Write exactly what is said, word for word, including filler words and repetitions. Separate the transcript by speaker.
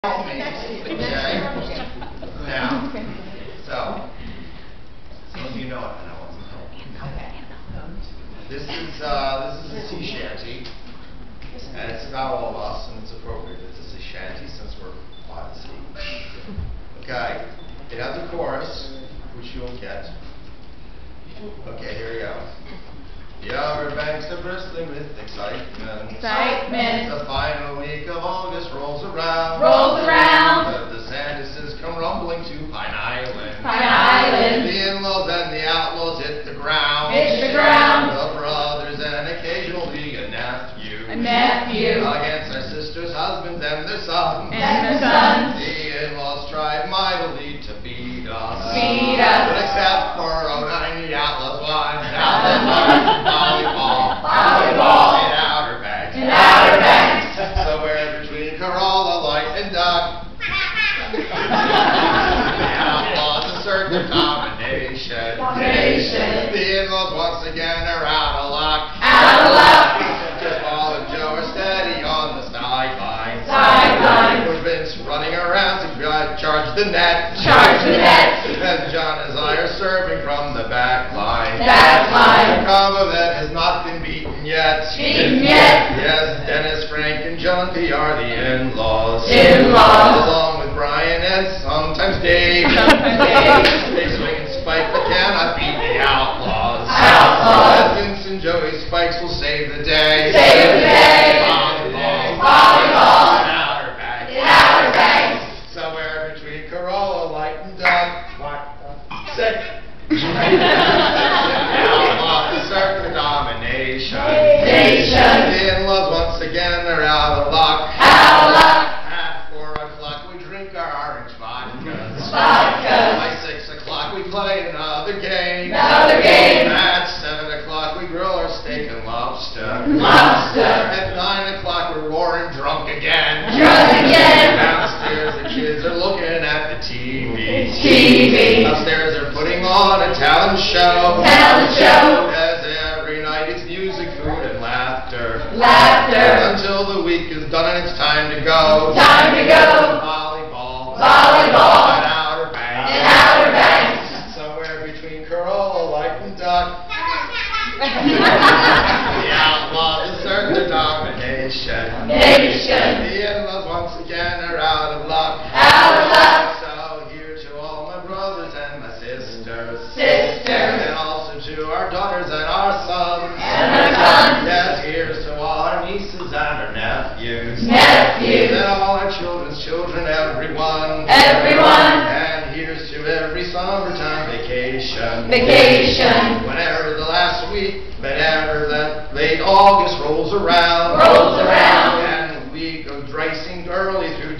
Speaker 1: Okay. Now, so, some of you know it, and I wasn't home. This is uh, this is a sea shanty, and it's about all of us, and it's appropriate. It's a sea shanty since we're by the sea. Okay, it has a chorus, which you'll get. Okay, here we go. The outer banks are bristling with excitement.
Speaker 2: Excitement.
Speaker 1: The final week of August rolls around.
Speaker 2: Rolls around.
Speaker 1: The, the Sanderses come rumbling to Pine Island.
Speaker 2: Pine Island.
Speaker 1: The in-laws and the outlaws hit the ground.
Speaker 2: Hit the ground.
Speaker 1: The brothers and occasionally a nephew.
Speaker 2: A nephew.
Speaker 1: Against their sisters, husbands, and their sons.
Speaker 2: And their sons.
Speaker 1: The in-laws tried mightily to beat us.
Speaker 2: Beat us.
Speaker 1: But except for oh nine, the outlaws won. Outlaws won. Volleyball.
Speaker 2: Volleyball.
Speaker 1: In Outer Banks.
Speaker 2: In Outer Banks.
Speaker 1: Somewhere between Corolla, Light, and Duck. The outlaws assert their domination.
Speaker 2: Domination.
Speaker 1: The in-laws once again are out of luck.
Speaker 2: Out of luck.
Speaker 1: Just Paul and Joe are steady on the sideline.
Speaker 2: Sideline.
Speaker 1: With Vince running around to uh, charge the net.
Speaker 2: Charge the net.
Speaker 1: And John and I are serving from the back line.
Speaker 2: Back line.
Speaker 1: The combo that has not been beaten yet.
Speaker 2: Beaten yet.
Speaker 1: Yes, Dennis, Frank, and John P. are the in-laws.
Speaker 2: In-laws.
Speaker 1: Along with Brian and sometimes Dave.
Speaker 2: Sometimes Dave.
Speaker 1: They swing and spike but cannot beat the outlaws.
Speaker 2: Outlaws.
Speaker 1: Vince and Joey's spikes will save the day.
Speaker 2: Save the day.
Speaker 1: Volleyball.
Speaker 2: Volleyball.
Speaker 1: In Outer Banks.
Speaker 2: In Outer Banks.
Speaker 1: Somewhere between Corolla, Light, and Duck. Sick. The outlaws assert their domination.
Speaker 2: Nation.
Speaker 1: The in-laws once again are out of luck.
Speaker 2: Out of luck.
Speaker 1: At four o'clock we drink our orange vodkas.
Speaker 2: Vodkas.
Speaker 1: By six o'clock we play another game.
Speaker 2: Another game.
Speaker 1: At seven o'clock we grill our steak and lobster.
Speaker 2: Lobster.
Speaker 1: At nine o'clock we're roaring drunk again.
Speaker 2: Drunk again.
Speaker 1: Downstairs the kids are looking at the T V.
Speaker 2: T V.
Speaker 1: Upstairs they're putting on a talent show.
Speaker 2: Talent show.
Speaker 1: As every night it's music, food, and laughter.
Speaker 2: Laughter.
Speaker 1: Until the week is done and it's time to go.
Speaker 2: Time to go.
Speaker 1: Volleyball.
Speaker 2: Volleyball.
Speaker 1: In Outer Banks.
Speaker 2: In Outer Banks.
Speaker 1: Somewhere between Corolla, Light, and Duck. The outlaws assert their domination.
Speaker 2: Nation.
Speaker 1: The in-laws once again are out of luck.
Speaker 2: Out of luck.
Speaker 1: So here to all my brothers and my sisters.
Speaker 2: Sisters.
Speaker 1: And also to our daughters and our sons.
Speaker 2: And our sons.
Speaker 1: Yes, here's to all our nieces and our nephews.
Speaker 2: Nephews.
Speaker 1: And all our children's children, everyone.
Speaker 2: Everyone.
Speaker 1: And here's to every summertime vacation.
Speaker 2: Vacation.
Speaker 1: Whenever the last week, whenever that late August rolls around.
Speaker 2: Rolls around.
Speaker 1: And we go racing early through